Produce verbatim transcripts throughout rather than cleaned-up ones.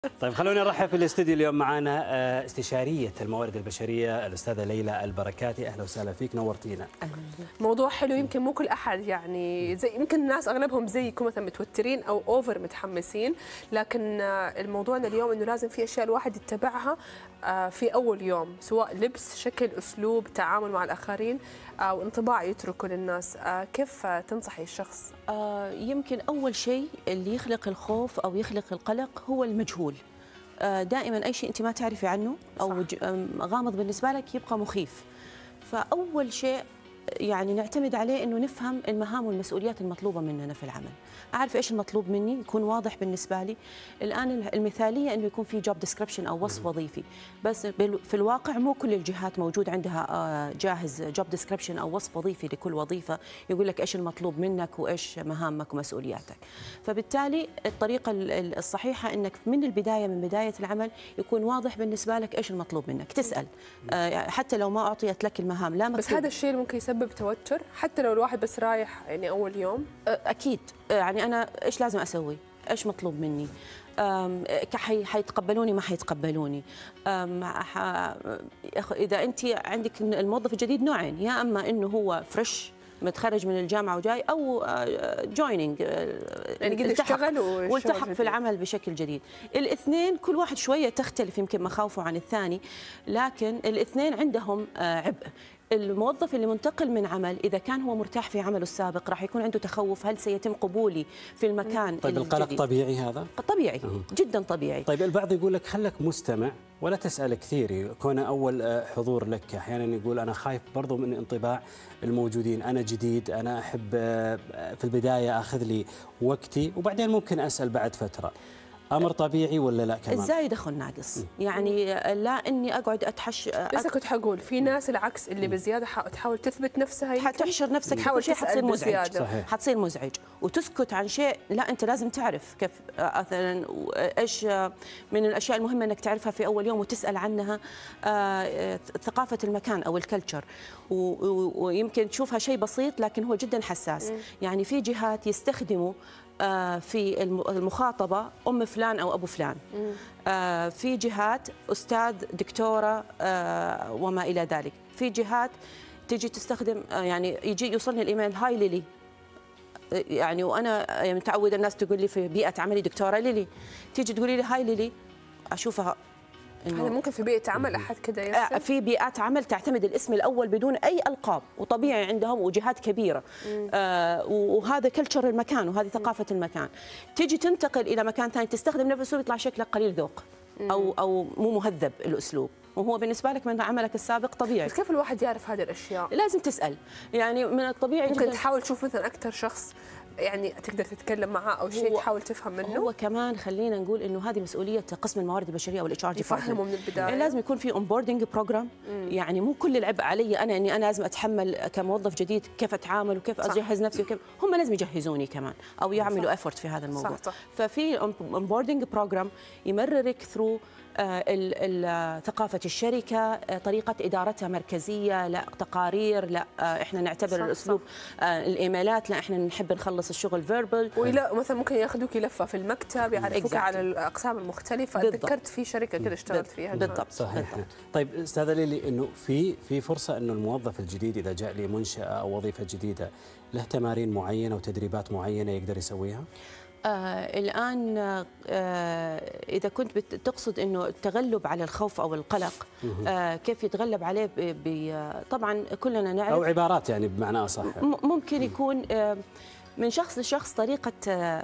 طيب خلونا نرحب في الاستديو اليوم معنا استشارية الموارد البشرية الأستاذة ليلى البركاتي. أهلا وسهلا فيك، نورتينا. موضوع حلو، يمكن مو كل أحد يعني زي يمكن الناس أغلبهم زيكم مثلا متوترين أو أوفر متحمسين، لكن الموضوعنا اليوم إنه لازم في أشياء الواحد يتبعها في أول يوم، سواء لبس، شكل، أسلوب، تعامل مع الآخرين أو انطباع يتركه للناس. كيف تنصحي الشخص؟ يمكن أول شيء اللي يخلق الخوف أو يخلق القلق هو المجهول. دائما أي شيء أنت ما تعرفي عنه أو غامض بالنسبة لك يبقى مخيف. فأول شيء يعني نعتمد عليه انه نفهم المهام والمسؤوليات المطلوبه مننا في العمل. اعرف ايش المطلوب مني، يكون واضح بالنسبه لي. الان المثاليه انه يكون في جوب ديسكربشن او وصف وظيفي، بس في الواقع مو كل الجهات موجود عندها جاهز جوب ديسكربشن او وصف وظيفي لكل وظيفه يقول لك ايش المطلوب منك وايش مهامك ومسؤولياتك. فبالتالي الطريقه الصحيحه انك من البدايه من بدايه العمل يكون واضح بالنسبه لك ايش المطلوب منك، تسال حتى لو ما اعطيت لك المهام. لا بس هذا الشيء ممكن يسبب توتر حتى لو الواحد بس رايح يعني اول يوم. اكيد يعني انا ايش لازم اسوي؟ ايش مطلوب مني؟ حيتقبلوني ما حيتقبلوني؟ اذا انت عندك الموظف الجديد نوعين، يا اما انه هو فريش متخرج من الجامعه وجاي، او جويننج يعني قد اشتغل والتحق في العمل بشكل جديد. الاثنين كل واحد شويه تختلف يمكن مخاوفه عن الثاني، لكن الاثنين عندهم عبء. الموظف اللي منتقل من عمل إذا كان هو مرتاح في عمله السابق راح يكون عنده تخوف، هل سيتم قبولي في المكان طيب الجديد؟ القلق طبيعي هذا؟ طبيعي أه. جدا طبيعي. طيب البعض يقول لك خلك مستمع ولا تسأل كثير، كون أول حضور لك أحيانا يقول أنا خايف برضو من انطباع الموجودين، أنا جديد، أنا أحب في البداية أخذ لي وقتي وبعدين ممكن أسأل بعد فترة. امر طبيعي ولا لا كمان؟ ازاي دخل ناقص؟ يعني لا اني اقعد اتحش. بس كنت حقول في ناس العكس اللي بزياده تحاول تثبت نفسها، حتحشر نفسك، تحاول شيء حتصير مزعج، صحيح. حتصير مزعج وتسكت عن شيء. لا انت لازم تعرف كيف مثلا ايش من الاشياء المهمه انك تعرفها في اول يوم وتسال عنها. ثقافه المكان او الكلتشر، ويمكن تشوفها شيء بسيط لكن هو جدا حساس. يعني في جهات يستخدموا في المخاطبة أم فلان أو أبو فلان، في جهات أستاذ دكتورة وما إلى ذلك، في جهات تجي تستخدم يعني يجي يوصلني الإيميل هاي ليلي، يعني وأنا يعني متعودة الناس تقول لي في بيئة عملي دكتورة ليلي، تيجي تقولي لي هاي ليلي أشوفها. هذا ممكن في بيئة عمل أحد كذا يرسل؟ في بيئات عمل تعتمد الاسم الأول بدون أي ألقاب، وطبيعي عندهم وجهات كبيرة. آه وهذا كلتشر المكان وهذه ثقافة المكان. تيجي تنتقل إلى مكان ثاني تستخدم نفس الأسلوب يطلع شكلك قليل ذوق أو أو مو مهذب الأسلوب، وهو بالنسبة لك من عملك السابق طبيعي. بس كيف الواحد يعرف هذه الأشياء؟ لازم تسأل، يعني من الطبيعي ممكن جداً تحاول تشوف مثلا أكثر شخص يعني تقدر تتكلم معاه او شيء تحاول تفهم منه. هو كمان خلينا نقول انه هذه مسؤوليه قسم الموارد البشريه والاتش ار يفهموا من البدايه. يعني لازم يكون في اونبوردنج بروجرام، يعني مو كل العبء علي انا اني انا لازم اتحمل كموظف جديد كيف اتعامل وكيف صح. اجهز نفسي وكيف هم لازم يجهزوني كمان او يعملوا افورت في هذا الموضوع. صح صح. ففي اونبوردنج بروجرام يمررك ثرو ثقافة الشركة، طريقة إدارتها مركزية، لا تقارير، لا إحنا نعتبر صح الأسلوب صح. الإيميلات لا إحنا نحب نخلص الشغل فيربل. ولا مثلا ممكن ياخذوك لفة في المكتب يعرفوك على الأقسام المختلفة. ذكرت في شركة كذا اشتغلت فيها. بالضبط صحيح. بالضبط. طيب أستاذة ليلي، إنه في في فرصة إنه الموظف الجديد إذا جاء لي منشأة أو وظيفة جديدة له تمارين معينة وتدريبات معينة يقدر يسويها؟ آه الآن آه إذا كنت تقصد أنه التغلب على الخوف أو القلق، آه كيف يتغلب عليه ب طبعا كلنا نعرف، أو عبارات يعني بمعنى أصح ممكن يكون آه من شخص لشخص طريقة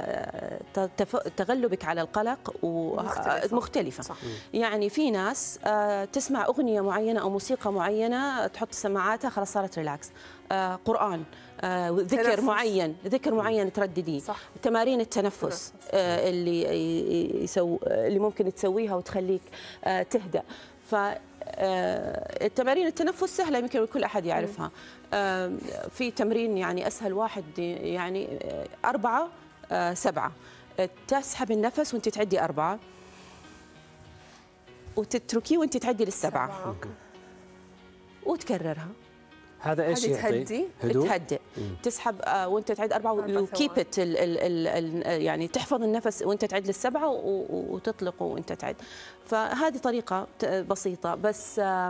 تغلبك على القلق ومختلفة. صح. يعني في ناس تسمع أغنية معينة أو موسيقى معينة تحط سماعاتها خلاص صارت ريلاكس، قرآن، ذكر تنفس. معين ذكر معين تردديه، تمارين التنفس اللي يسو اللي ممكن تسويها وتخليك تهدأ. ف التمارين التنفس سهلة يمكن كل أحد يعرفها. في تمرين يعني أسهل واحد يعني أربعة سبعة، تسحب النفس وأنت تعدي أربعة وتتركيه وأنت تعدي للسبعة وتكررها هذا ايش يعطي؟ تهدي هدوء؟ تهدئ، تسحب آه وانت تعد اربعه وكيب ات يعني تحفظ النفس وانت تعد للسبعه وتطلقه وانت تعد. فهذه طريقه بسيطه، بس آه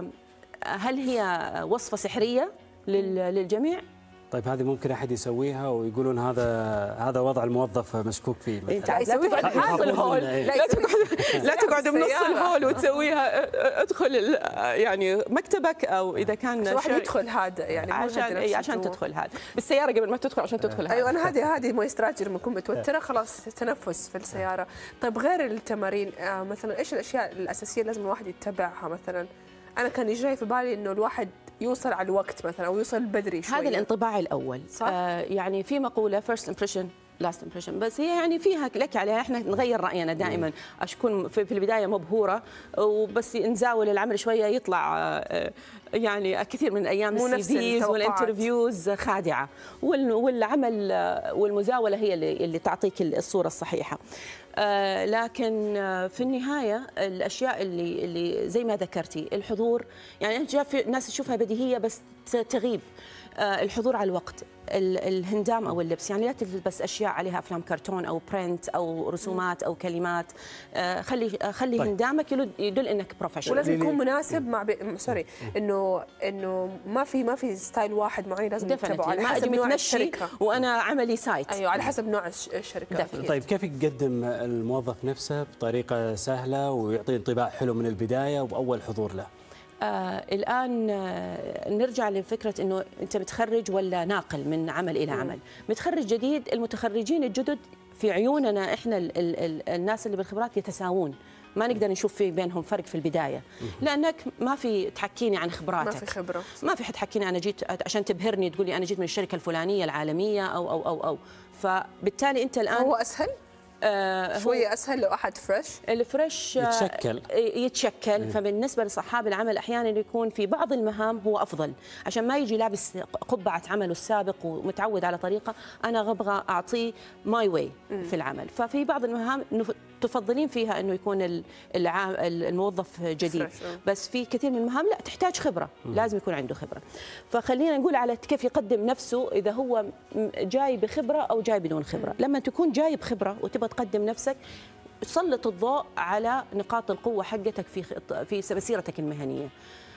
هل هي وصفه سحريه للجميع؟ طيب هذه ممكن احد يسويها ويقولون هذا هذا وضع الموظف مشكوك فيه مثلا. لا تقعد بنص الهول، لا تقعد لا تقعد بنص الهول وتسويها. ادخل يعني مكتبك او اذا كان واحد يدخل هذا يعني عشان اي عشان تدخل هذا بالسياره قبل ما تدخل عشان تدخل هذا. ايوه انا هذه هذه مو استراتيجي لما اكون متوتره خلاص تنفس في السياره. طيب غير التمارين مثلا ايش الاشياء الاساسيه لازم الواحد يتبعها؟ مثلا انا كان يجي في بالي انه الواحد يوصل على الوقت مثلا او يوصل بدري شوي. هذا الانطباع الاول صح؟ آه يعني في مقوله first impression last impression، بس هي يعني فيها لك عليها. احنا نغير راينا دائما، اشكون في البدايه مبهوره وبس نزاول العمل شويه يطلع آه يعني كثير من الايام السي فيز والانترفيوز خادعه، والعمل والمزاوله هي اللي, اللي تعطيك الصوره الصحيحه. آه لكن آه في النهايه الاشياء اللي اللي زي ما ذكرتي الحضور، يعني انت جاء في ناس تشوفها بديهيه بس تغيب. آه الحضور على الوقت، الهندام او اللبس، يعني لا تلبس اشياء عليها افلام كرتون او برنت او رسومات او كلمات. آه خلي آه خلي طيب. هندامك يدل انك بروفيشنال، ولازم يكون مناسب مع بي... سوري انه انه ما في ما في ستايل واحد معين لازم نتبعه على حسب نوع الشركه. وانا عملي سايت ايوه على حسب نوع الشركه. طيب كيف يقدم الموظف نفسه بطريقه سهله ويعطي انطباع حلو من البدايه وباول حضور له؟ آه الآن آه نرجع لفكرة أنه أنت متخرج ولا ناقل من عمل إلى عمل. متخرج جديد، المتخرجين الجدد في عيوننا إحنا ال ال ال الناس اللي بالخبرات يتساوون، ما نقدر نشوف في بينهم فرق في البداية، لأنك ما في تحكيني عن خبراتك، ما في خبرة، ما في حد تحكيني أنا جيت عشان تبهرني تقولي أنا جيت من الشركة الفلانية العالمية أو أو أو أو فبالتالي أنت الآن هو أسهل؟ آه شوية أسهل لو أحد فريش؟ الفريش يتشكل يتشكل مم. فبالنسبة لصحاب العمل أحيانا يكون في بعض المهام هو أفضل، عشان ما يجي لابس قبعة عمله السابق ومتعود على طريقة. أنا أبغى أعطيه ماي واي في العمل، ففي بعض المهام تفضلين فيها أنه يكون الموظف جديد، بس في كثير من المهام لا تحتاج خبرة، مم. لازم يكون عنده خبرة. فخلينا نقول على كيف يقدم نفسه، إذا هو جاي بخبرة أو جاي بدون خبرة. مم. لما تكون جاي بخبرة وتبغى تقدم نفسك، سلط الضوء على نقاط القوة حقتك في في مسيرتك المهنية.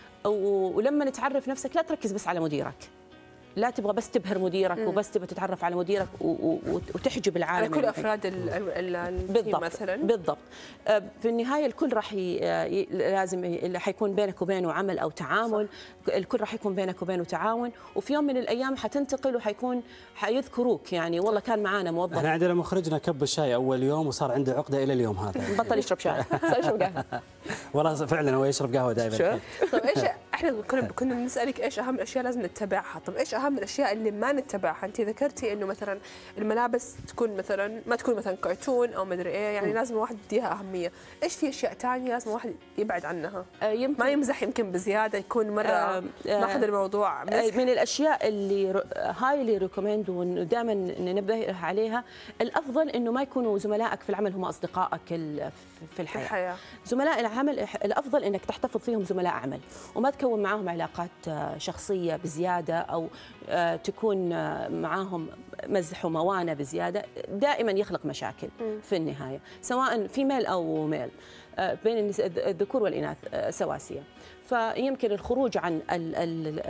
ولما نتعرف نفسك لا تركز بس على مديرك، لا تبغى بس تبهر مديرك مم. وبس تبغى تتعرف على مديرك وتحجب العالم على كل افراد التيم مثلا. بالضبط. في النهايه الكل راح ي... لازم حيكون بينك وبينه عمل او تعامل، صح. الكل راح يكون بينك وبينه تعاون، وفي يوم من الايام حتنتقل وحيكون حيذكروك، يعني والله كان معانا موظف. احنا عندنا مخرجنا كب الشاي اول يوم وصار عنده عقده الى اليوم هذا. بطل يشرب شاي، صار يشرب قهوه. والله فعلا هو يشرب قهوه دائما. طيب ايش احنا كنا كنا نسالك ايش اهم الاشياء لازم نتبعها؟ طيب ايش اهم الاشياء اللي ما نتبعها؟ انت ذكرتي انه مثلا الملابس تكون مثلا ما تكون مثلا كرتون او مدري ايه، يعني م. لازم الواحد يديها اهميه. ايش في اشياء ثانيه لازم الواحد يبعد عنها؟ آه ما يمزح يمكن بزياده، يكون مره آه ماخذ الموضوع مزح. من الاشياء اللي هايلي ريكومند ودائما ننبه عليها، الافضل انه ما يكونوا زملائك في العمل هم اصدقائك في الحياه. الحياة. زملاء العمل الافضل انك تحتفظ فيهم زملاء عمل، وما تكون معاهم علاقات شخصيه بزياده او تكون معاهم مزح وموانه بزياده، دائما يخلق مشاكل في النهايه، سواء في ميل او ميل بين الذكور والاناث سواسيه. فيمكن الخروج عن ال ال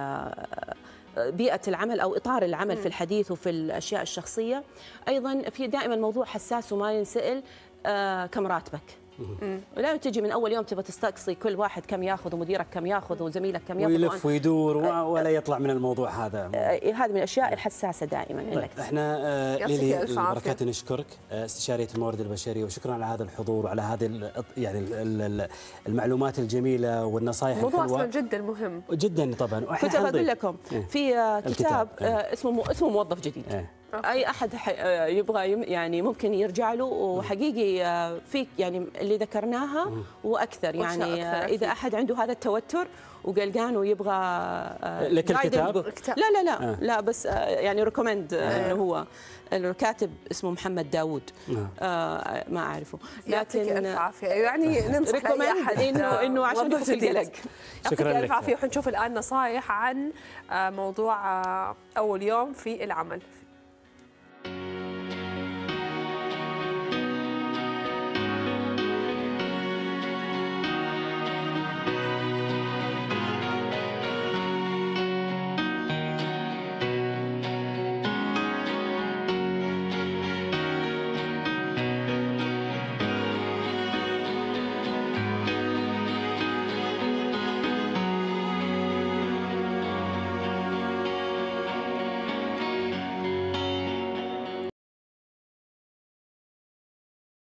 ال بيئة العمل أو إطار العمل في الحديث وفي الأشياء الشخصية. أيضا في دائما موضوع حساس وما ينسأل، آه كم راتبك؟ ولا تجي من اول يوم تبغى تستقصي كل واحد كم ياخذ ومديرك كم ياخذ وزميلك كم ياخذ، ويلف ويدور ولا يطلع من الموضوع هذا. آه هذه من الاشياء الحساسه دائما. طيب احنا آه ليلي البركات نشكرك آه استشاريه الموارد البشريه، وشكرا على هذا الحضور وعلى هذه يعني المعلومات الجميله والنصائح الحلوه. الموضوع اصلا جدا مهم جدا طبعا. كنت بقول لكم في كتاب آه اسمه اسمه موظف جديد. اي احد يبغى يعني ممكن يرجع له، وحقيقي في يعني اللي ذكرناها واكثر. يعني أكثر اذا احد عنده هذا التوتر وقلقان ويبغى لك الكتاب؟ لا لا لا آه. لا بس يعني ريكومند آه. انه هو الكاتب اسمه محمد داوود. آه ما اعرفه، لكن يعطيك الف عافيه. يعني ننصح لاي احد انه انه عشان ياخذ القلق. شكرا لك. الف عافيه. وحنشوف الان نصائح عن موضوع اول يوم في العمل.